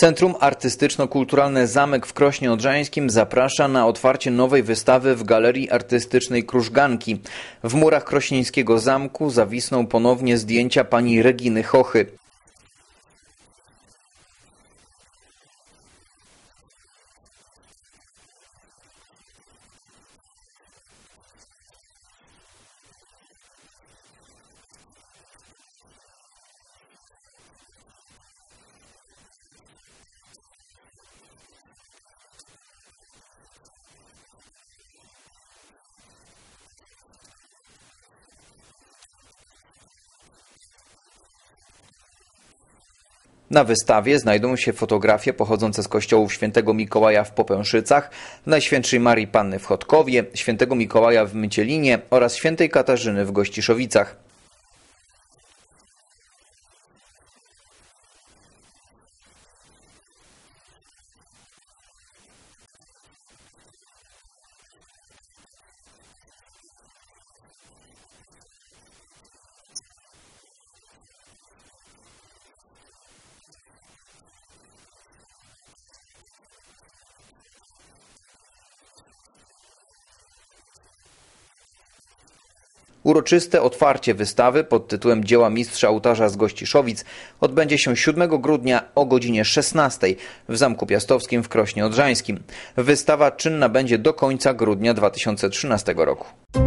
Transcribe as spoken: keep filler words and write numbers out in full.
Centrum Artystyczno-Kulturalne Zamek w Krośnie Odrzańskim zaprasza na otwarcie nowej wystawy w Galerii Artystycznej Krużganki. W murach krośnieńskiego zamku zawisną ponownie zdjęcia pani Reginy Chochy. Na wystawie znajdą się fotografie pochodzące z kościołów Świętego Mikołaja w Popęszycach, Najświętszej Marii Panny w Chodkowie, Świętego Mikołaja w Mycielinie oraz Świętej Katarzyny w Gościszowicach. Uroczyste otwarcie wystawy pod tytułem Dzieła mistrza ołtarza z Gościszowic odbędzie się siódmego grudnia o godzinie szesnastej w Zamku Piastowskim w Krośnie Odrzańskim. Wystawa czynna będzie do końca grudnia dwa tysiące trzynastego roku.